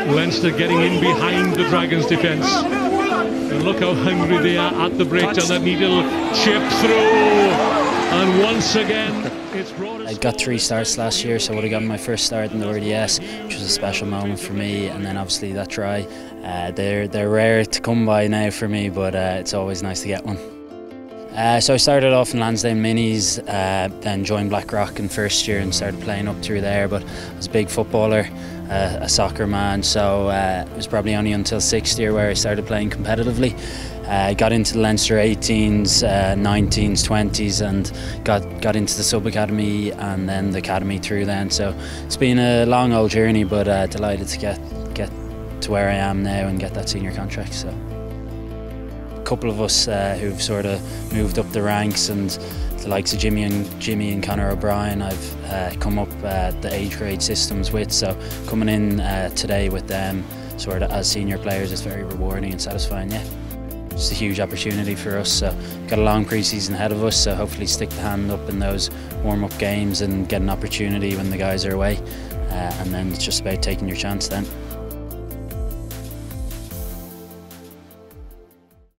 Leinster getting in behind the Dragons' defence. And look how hungry they are at the breakdown. That needle chip through, and once again it's brought us. I got 3 starts last year, so I would have gotten my first start in the RDS, which was a special moment for me. And then obviously that try, they're rare to come by now for me, but it's always nice to get one. So I started off in Lansdowne Minis, then joined Blackrock in first year and started playing up through there. But I was a big footballer, a soccer man, so it was probably only until 6th year where I started playing competitively. Got into the Leinster 18s, 19s, 20s, and got into the sub academy and then the academy through then. So it's been a long old journey, but delighted to get to where I am now and get that senior contract. So a couple of us who've sort of moved up the ranks, and the likes of Jimmy and Conor O'Brien I've come up the age grade systems with, so coming in today with them sort of as senior players is very rewarding and satisfying. Yeah, it's a huge opportunity for us, so got a long pre-season ahead of us, so hopefully stick the hand up in those warm-up games and get an opportunity when the guys are away, and then it's just about taking your chance then.